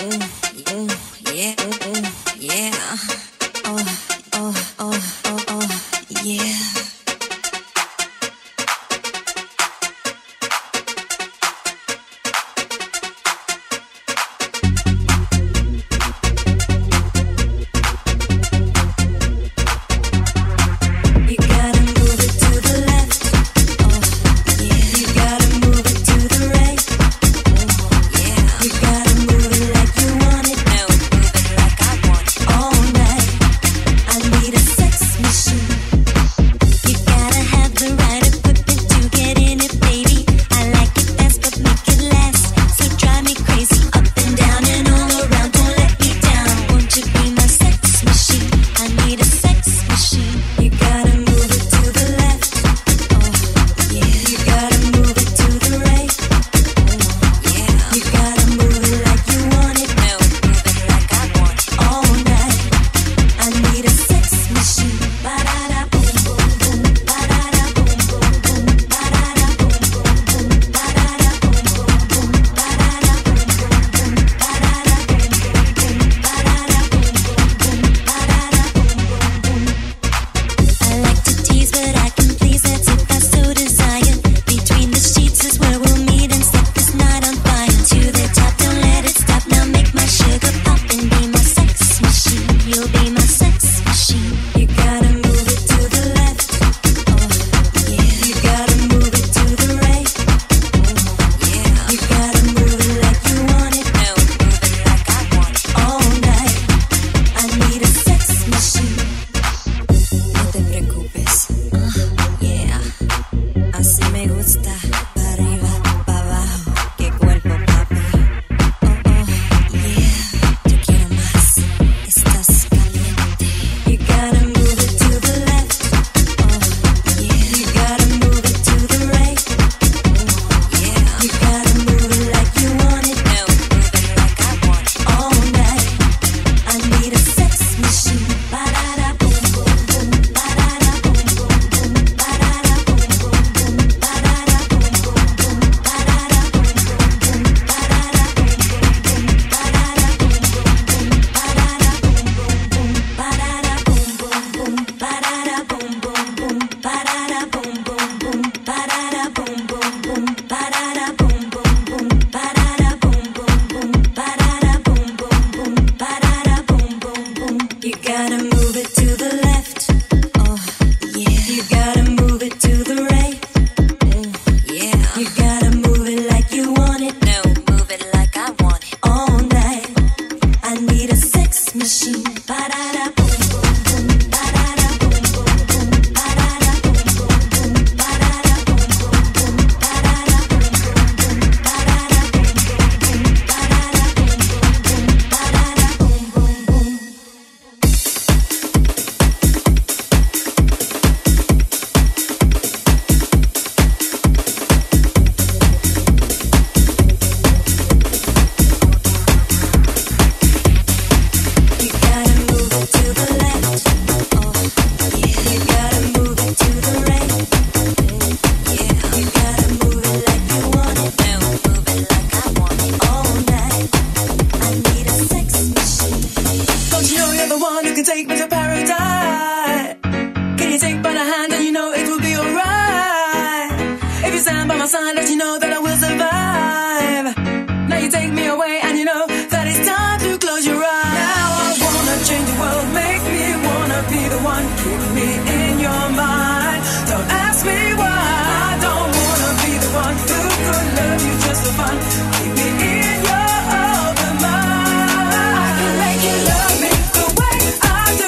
my side, let you know that I will survive. Now you take me away and you know that it's time to close your eyes. Now I wanna change the world, make me wanna be the one. Keep me in your mind, don't ask me why. I don't wanna be the one who could love you just for fun. Keep me in your open mind. I can make you love me the way I do.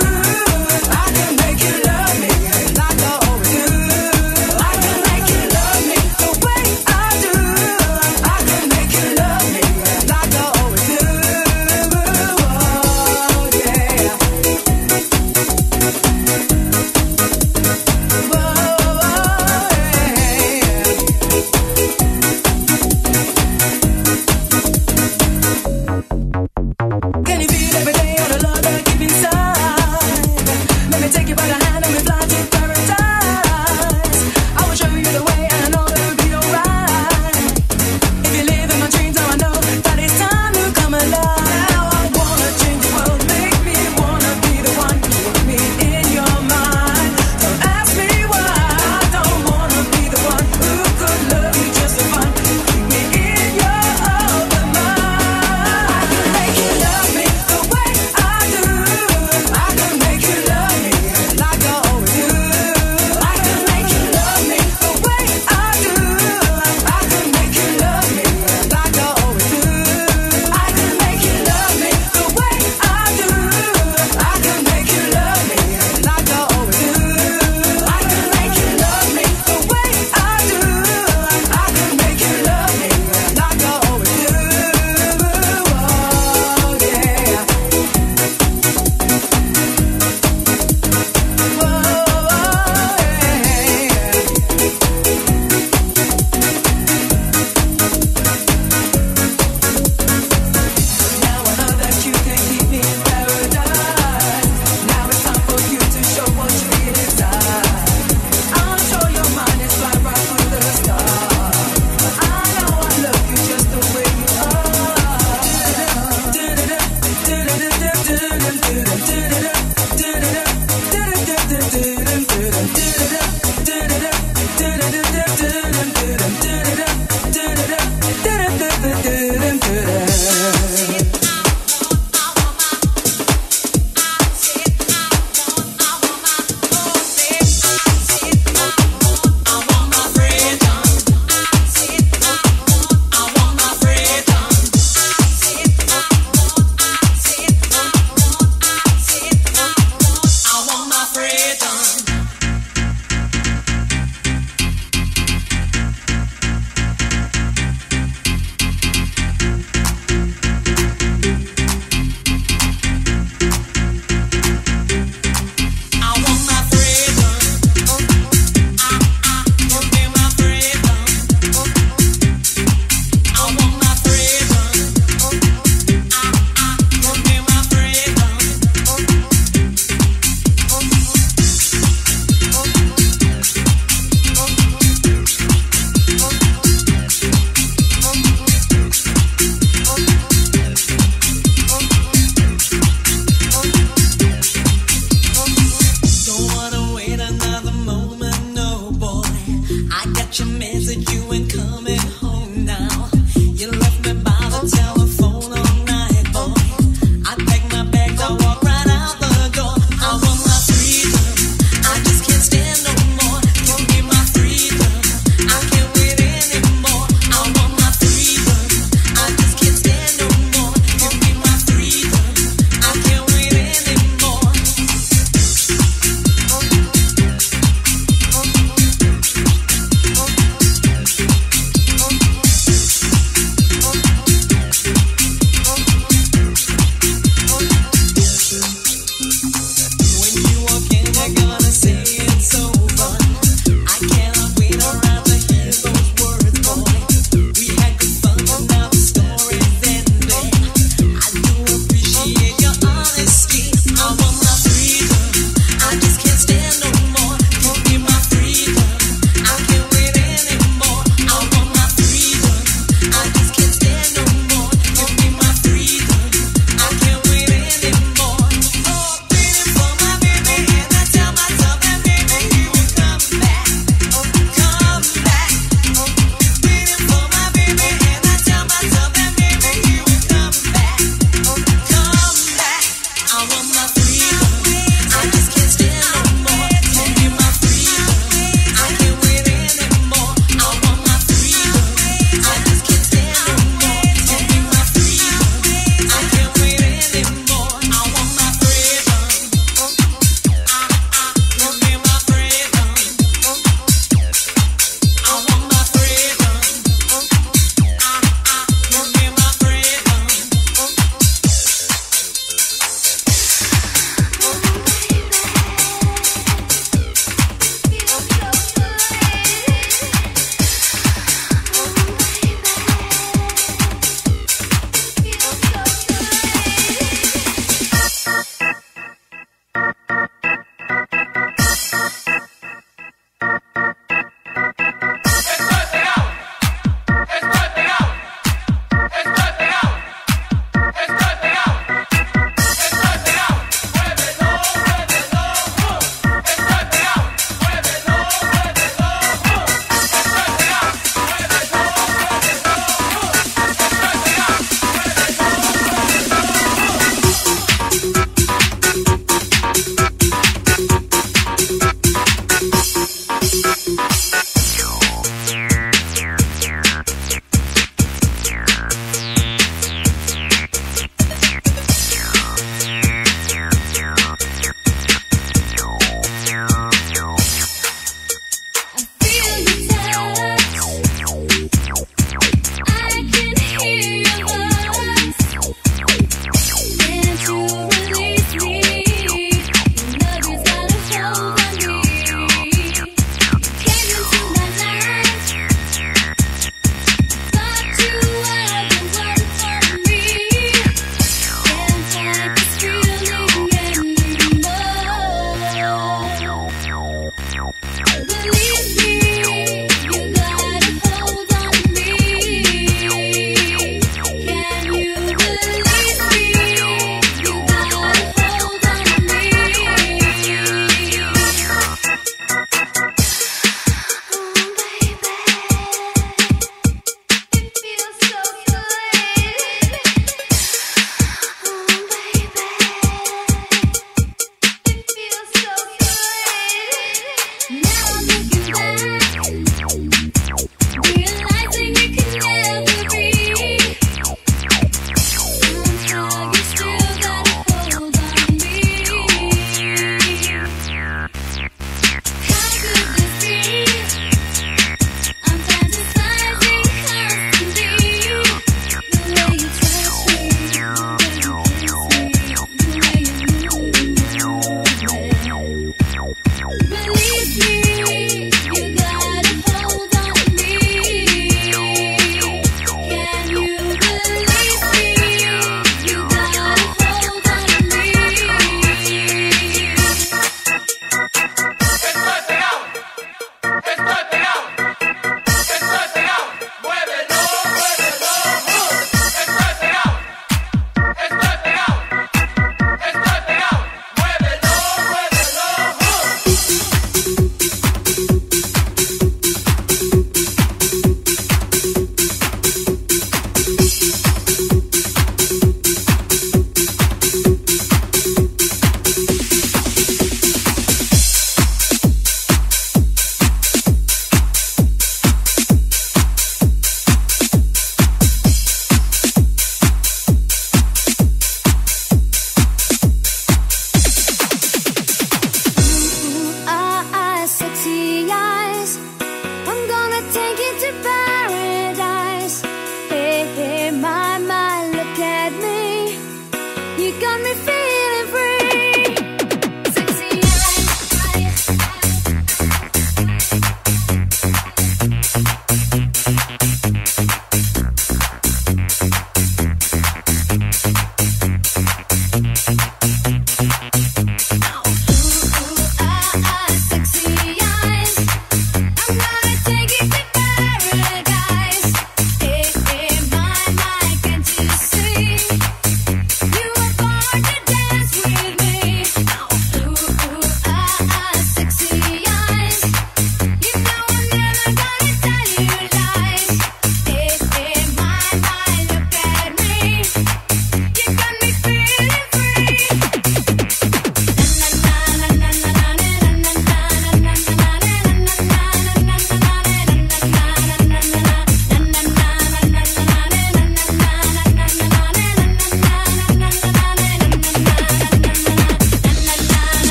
I can make you love me like I always do. I can make you love me the way I do. Can't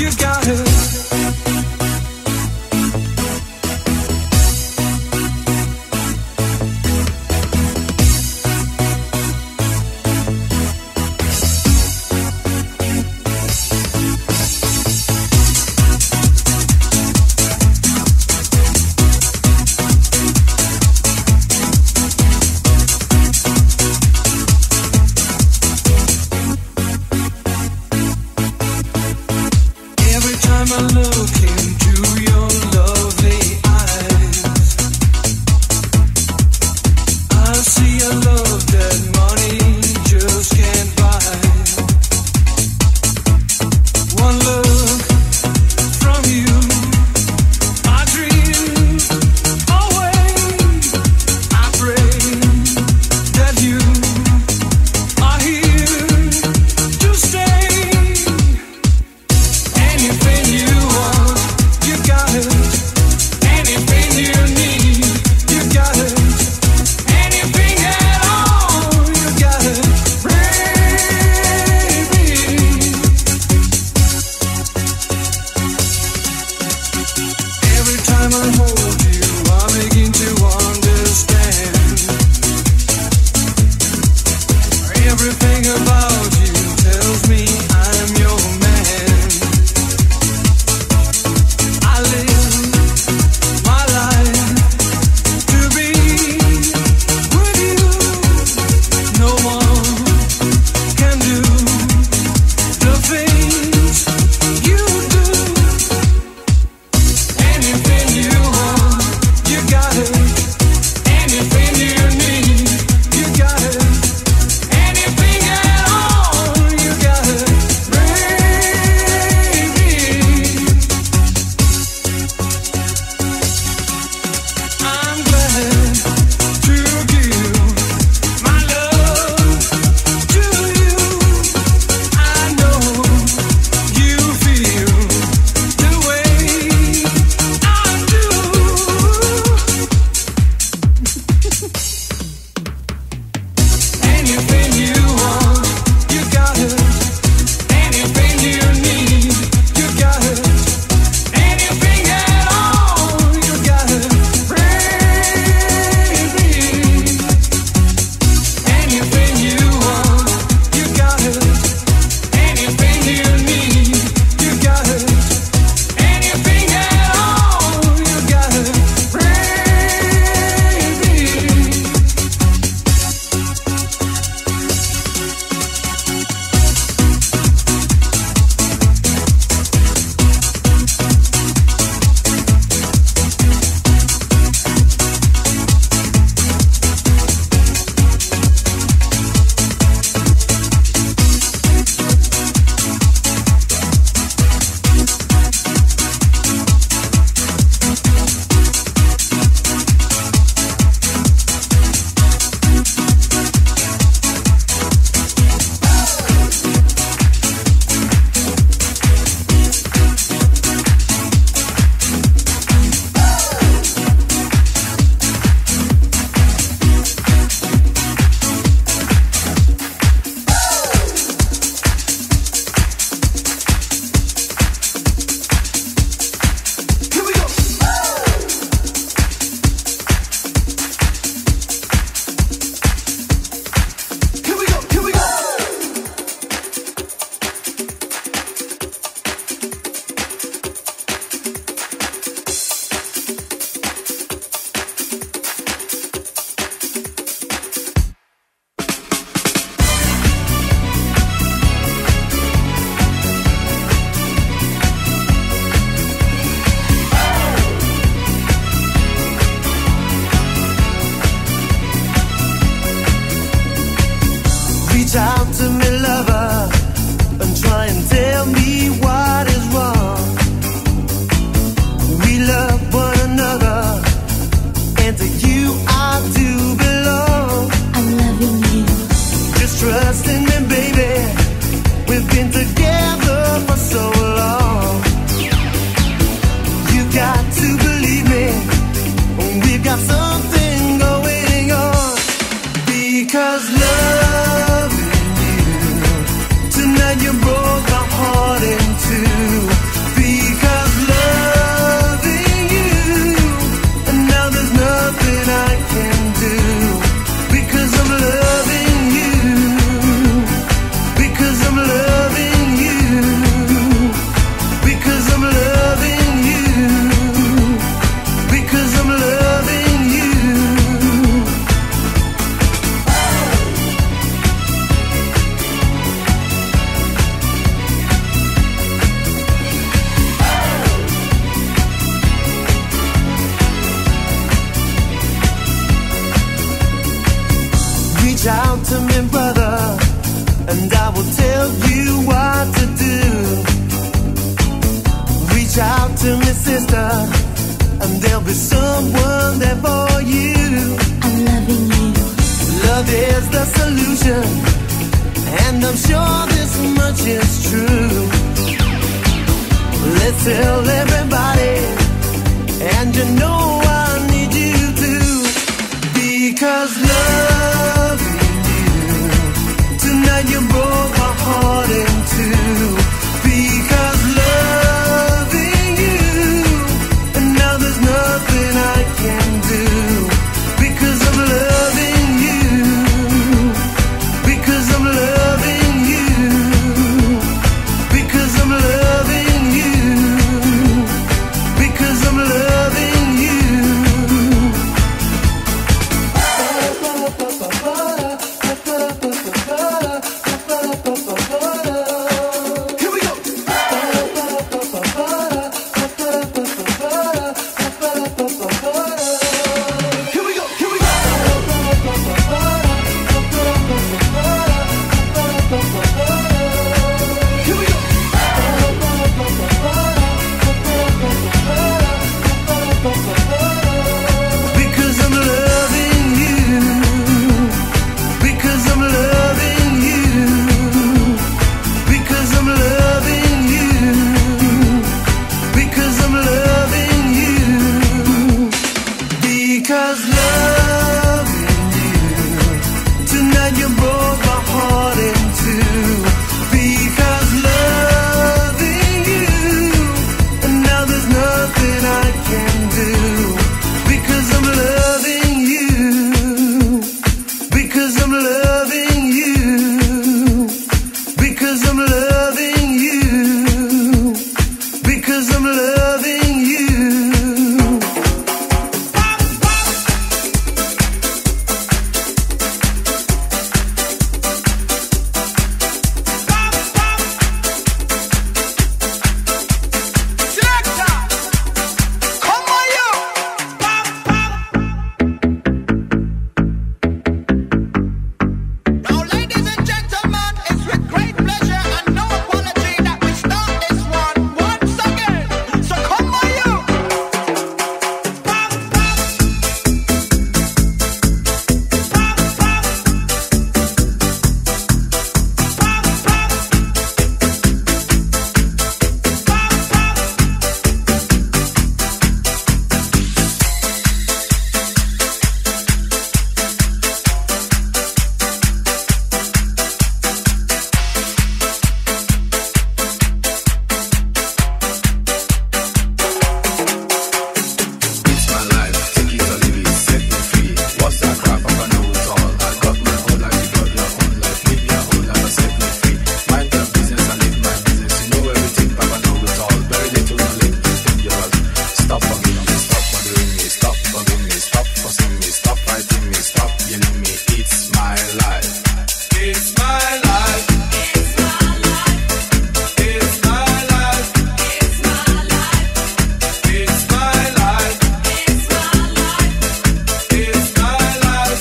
Everything about you tells me I'm your man. and I will tell you what to do. Reach out to me, sister, and there'll be someone there for you. I'm loving you. Love is the solution, and I'm sure this much is true. Let's tell everybody, and you know I need you to. Because loving you tonight, you broke my heart in two. Because loving you, and now there's nothing I can do. Because I'm loving you. Because I'm loving you. Because I'm loving you. Because I'm loving you. Here we go. Here we go. Here we go. Here we go. Because I'm loving you. Because I'm loving you. Because I'm loving you. Because I'm loving you. Because loving you tonight, you broke my heart in two. Because loving you, and now there's nothing I can do. Because I'm loving you. Because I'm loving you. Because I'm loving you. Because I'm loving you. Now, ladies and gentlemen, it's with great pleasure and no apology that we start this one once again. So come on, you. It's my life, take it or leave it, set me free. What's that crap? I know it all. I got my own life, you got your own life. Live your own life and set me free. Mind your business and live my business. You know everything, Papa know it all. Very little knowledge is dangerous. Stop forgiving me, stop bothering me, stop bugging me, stop fussing me, stop fighting me, stop yelling me. It's my life. It's my life. It's my life. It's my life. It's my life. It's my life. It's my life. It's my life.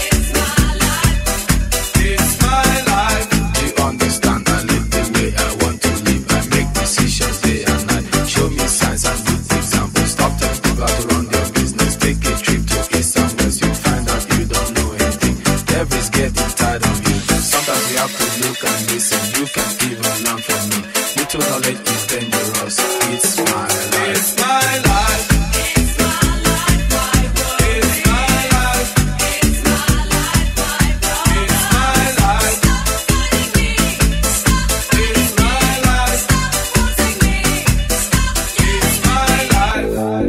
It's my life. Do you understand? I live the way I want to live. I make decisions day and night. Show me signs and good examples. Stop telling people how to run their business. Take a trip to east and west. You'll find out you don't know anything. Devil is getting tired of you. Sometimes we have to look and listen. You can even learn from me. Little knowledge is dangerous. It's my life. It's my life. It's my life, my bro. It's my life. It's my life, my bro. It's my life. Stop fighting me. Stop it's my life. Stop forcing me. Stop it's my life.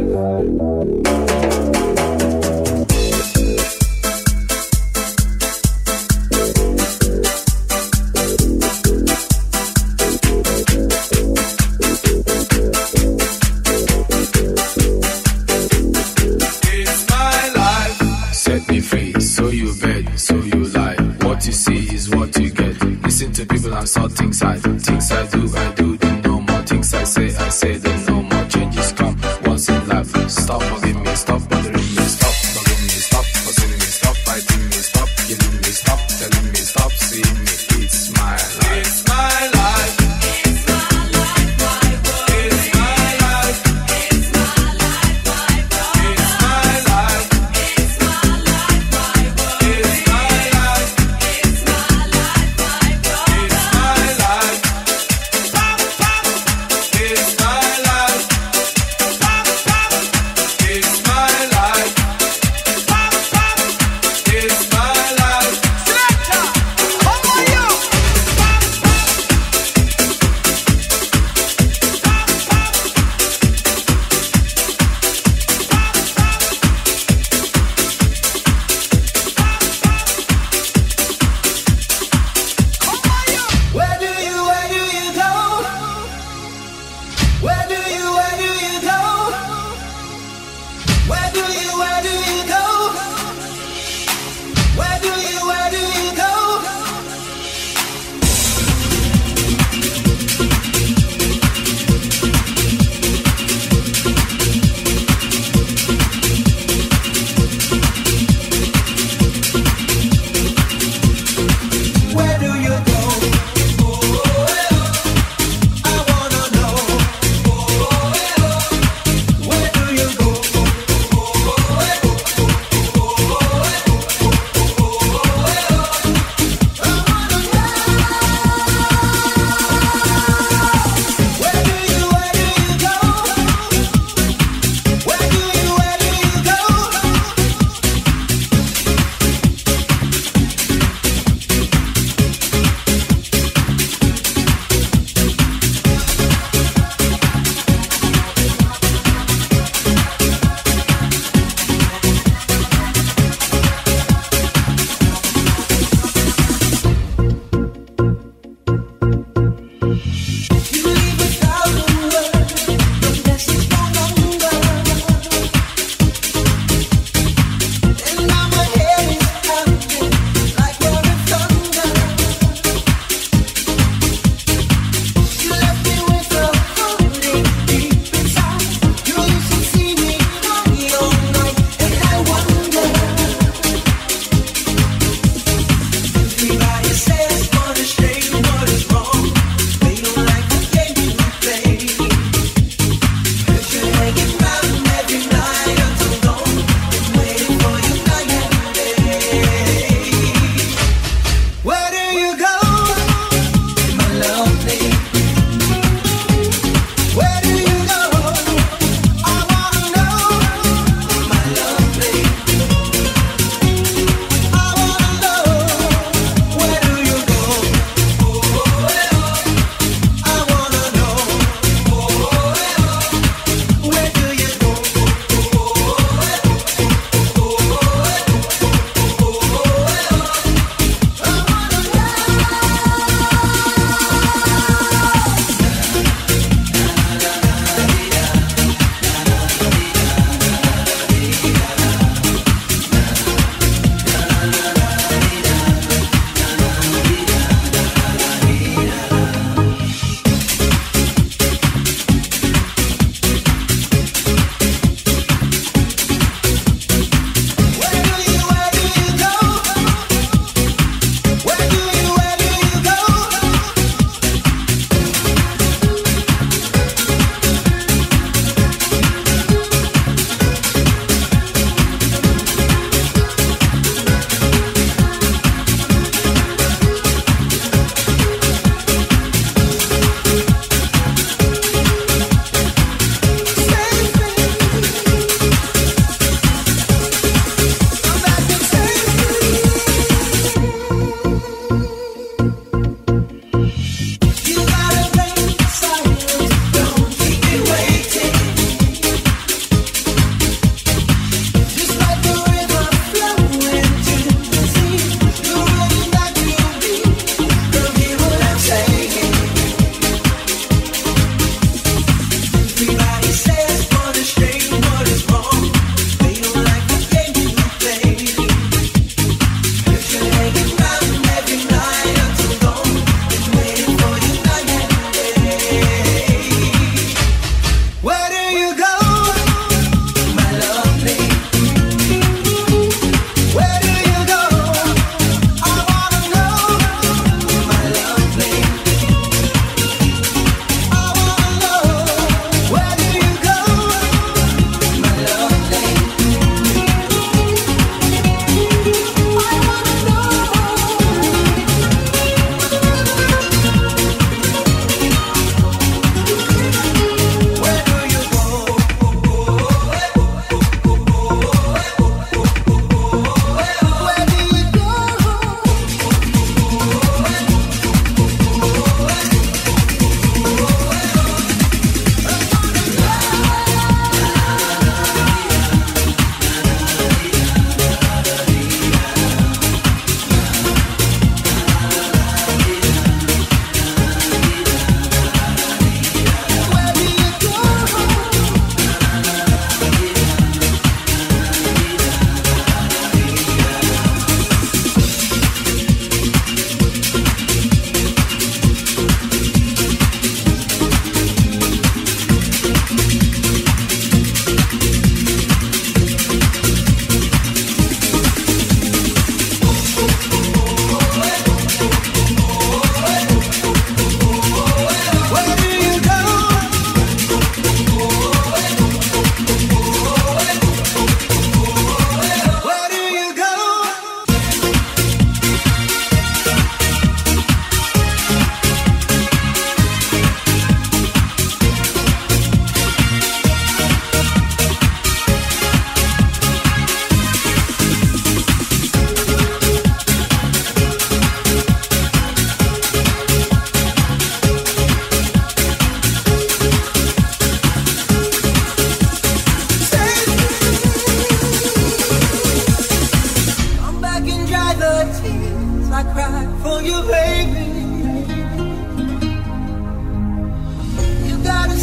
It's my life. Set me free, so you beg, so you lie. What you see is what you get. Listen to people and saw things I do. Things I do, then no more. Things I say, then no more. Changes come once in life. Stop bugging me, stop bothering me, stop bugging me, stop fussing me, stop fighting me, stop killing me, stop telling me, stop seeing me. It's my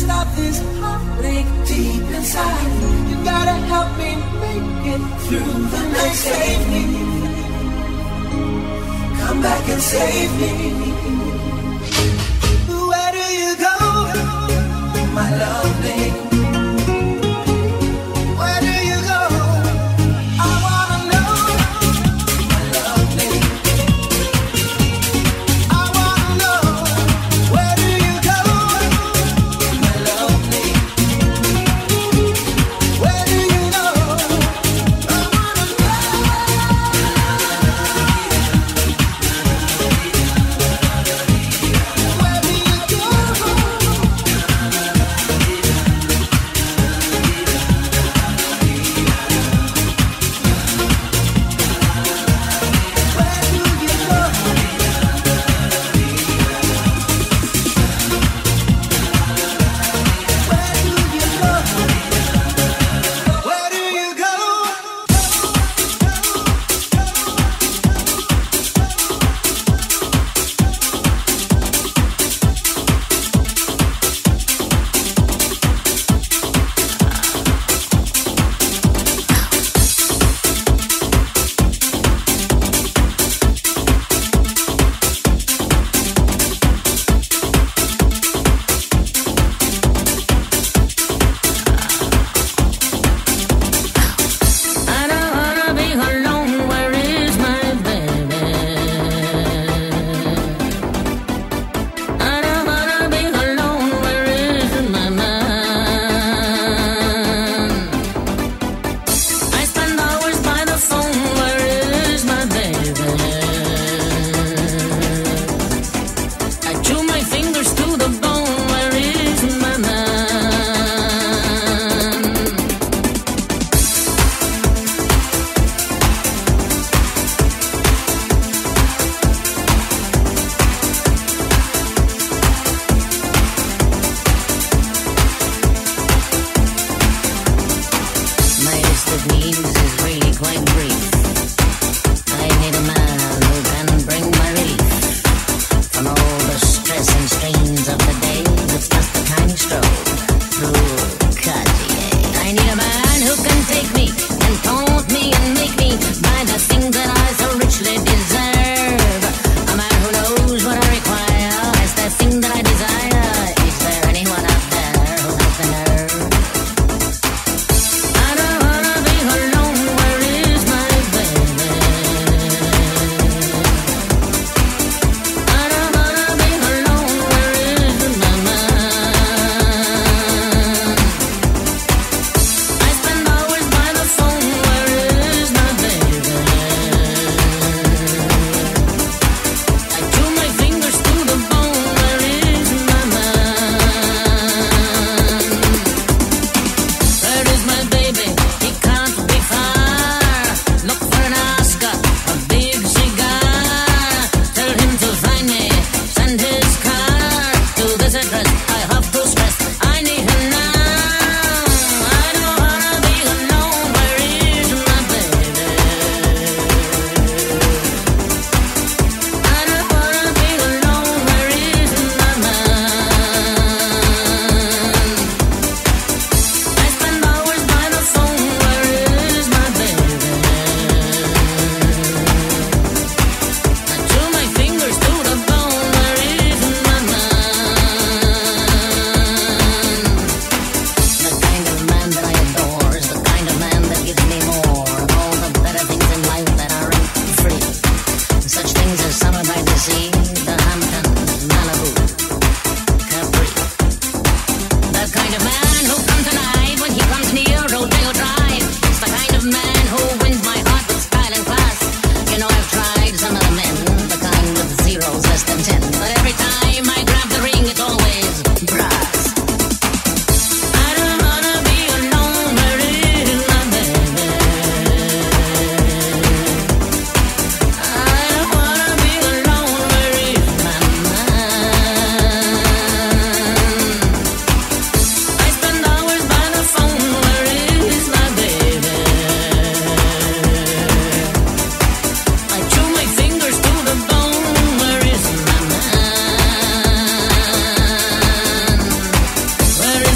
love this heartache deep inside. You gotta help me make it through the night. Save me. Come back and save me. Where do you go, my lovely? Where do you go? I wanna know, my lovely. I wanna know, where do you go, my lovely? Where do you go? I wanna know. Where do you go?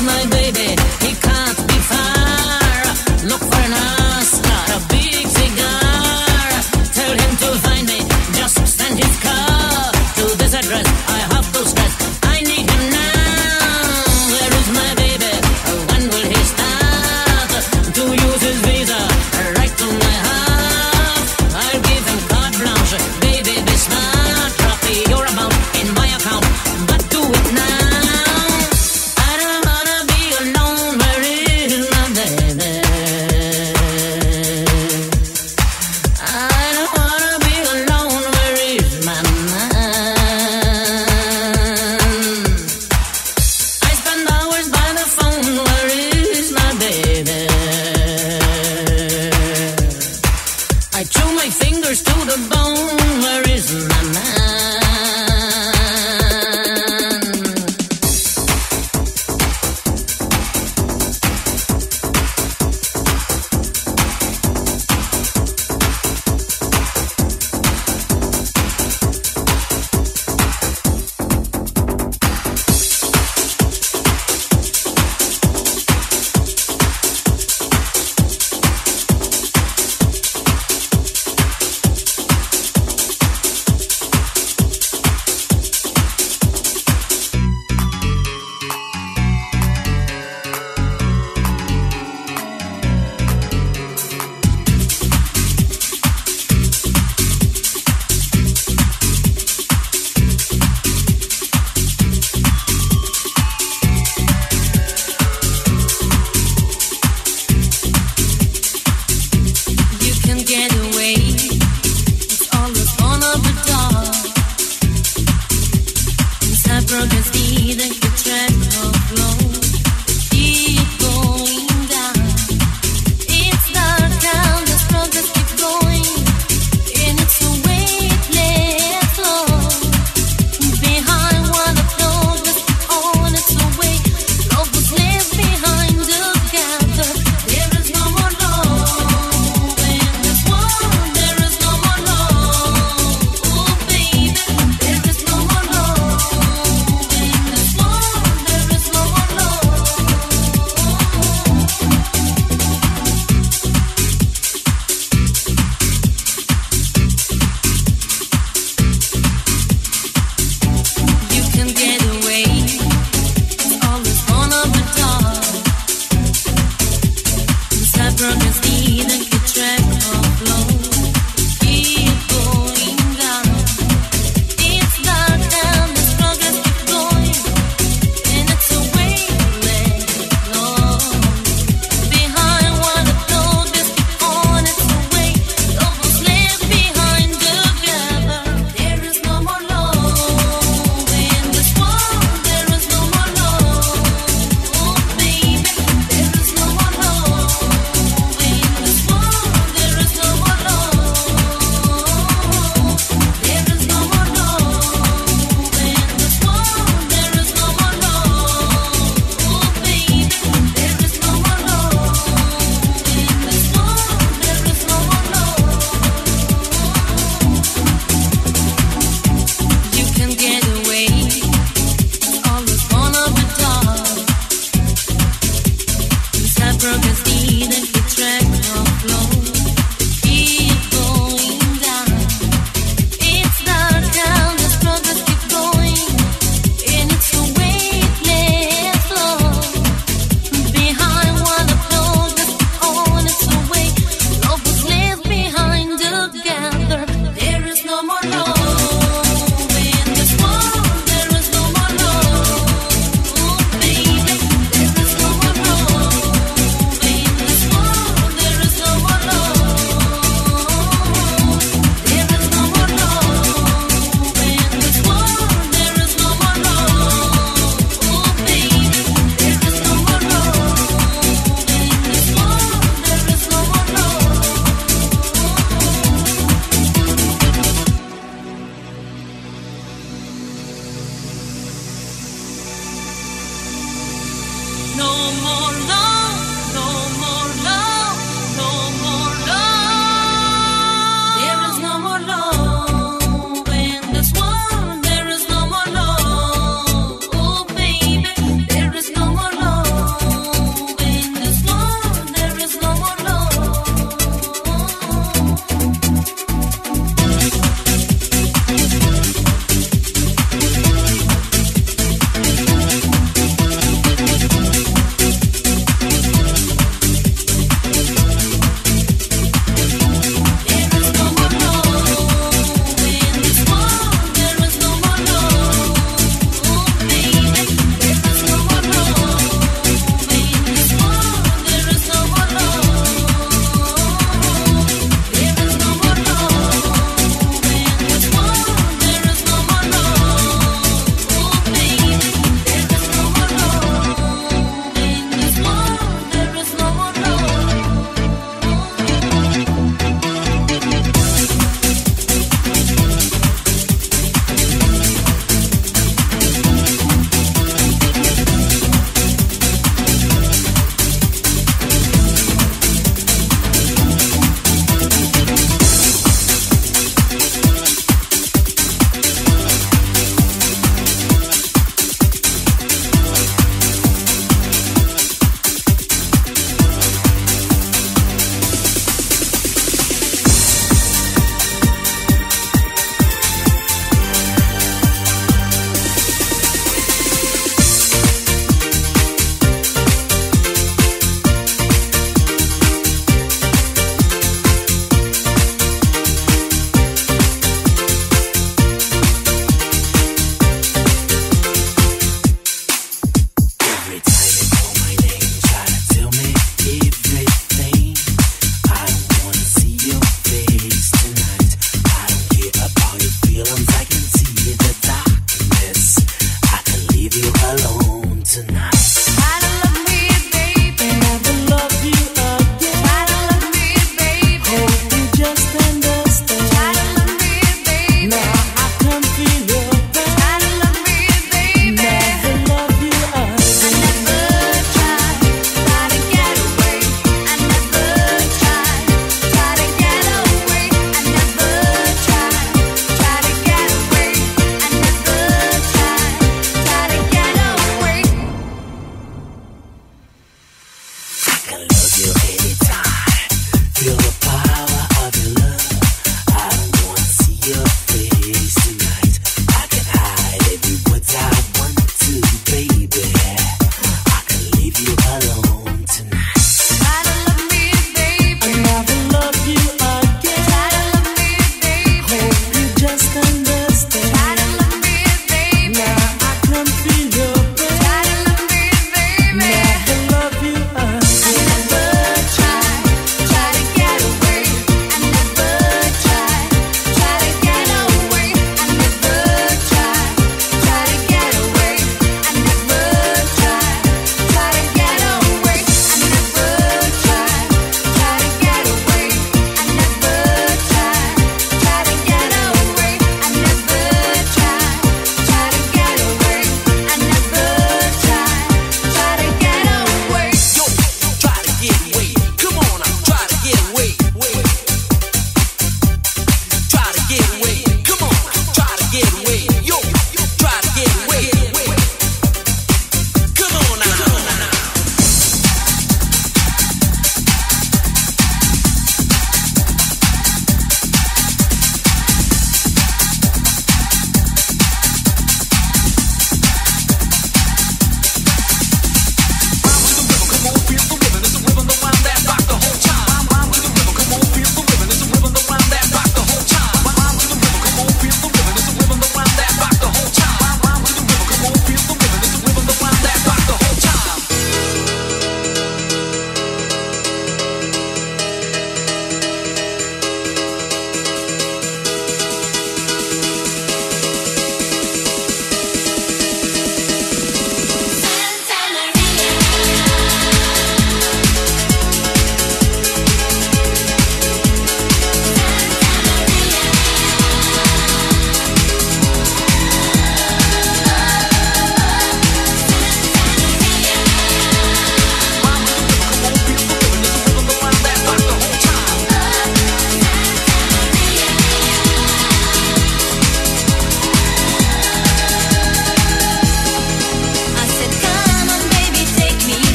There is no more love.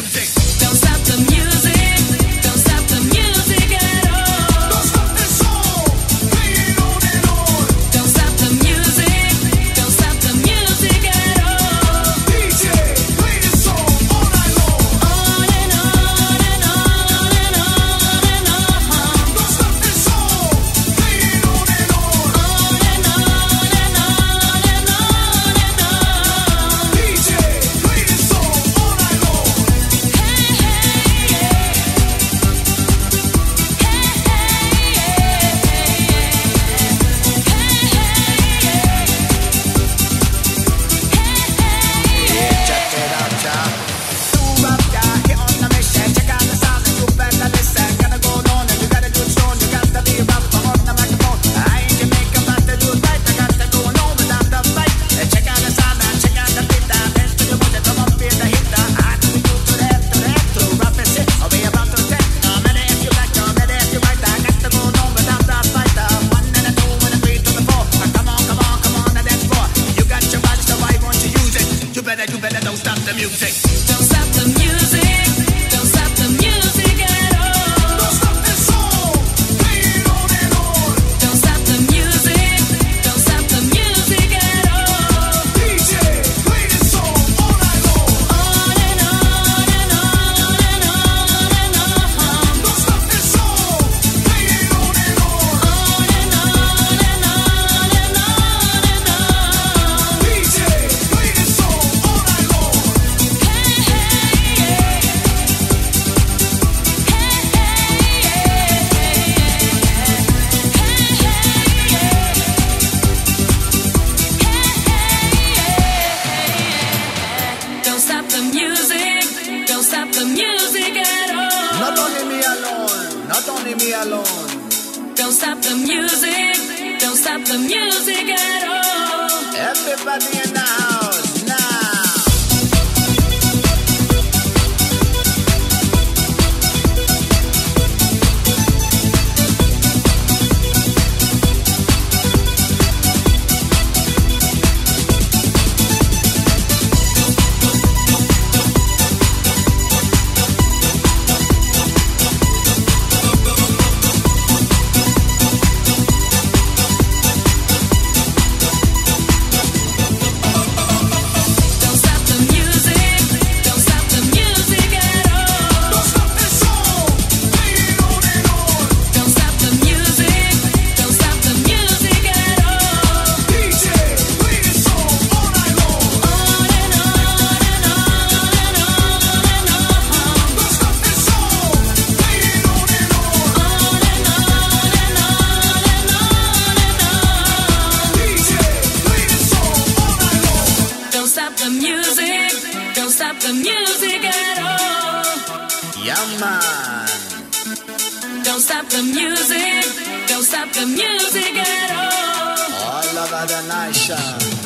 music. Don't stop the music. Don't stop the music at all. Don't stop this song. Play it on and on. Don't stop the music. Don't stop the music at all. DJ, play this song all night long. On and on and on and on and on. Don't stop this song. Play it on and on. On and on and on and on and on. DJ, play this song all night long. Hey, hey, yeah. Check it out, y'all. Do up, y'all. Hit on the mission. Check out the sound and you better listen. Gotta go on and you gotta do it strong. You got to be up on the microphone. I ain't Jamaican, but to do it right. I got to go on without the fight. Check out the sound and check out the beat. Dance to the body, come on, feel the hit. I do it to the left, to rap and sit. I'll be about to take. Many if you like, many if you right. I got to go on without the fight. 1 and a 2 and a 3 to the 4. Come on, come on, come on, the dance floor. You got your body, so I want to use it. You better don't stop the music. Don't stop the music. Don't stop the music at all. Don't stop this song. Play it on and on. Don't stop the music. Don't stop the music at all. DJ, play this song all night long. On and on and on and on and on. Don't stop this song. Play it on and on. On and on and on and on and on. DJ, play this song all night long. Hey, hey, yeah. Don't stop the music. Don't stop the music at all. Not only me alone. Not only me alone. Don't stop the music. Don't stop the music at all. Everybody in the house now. Don't stop the music. Don't stop the music at all. Don't stop this song. Play it on and on. Don't stop the music. Don't stop the music at all. DJ, play this song all night long. On and on and on and on and on. Don't stop this song. Play it on and on. On and on and on and on and on. DJ, play this song all night long. Don't stop the music. Don't stop the music at all. Yeah, man. Don't stop the music. Don't stop the music at all. All over the nation.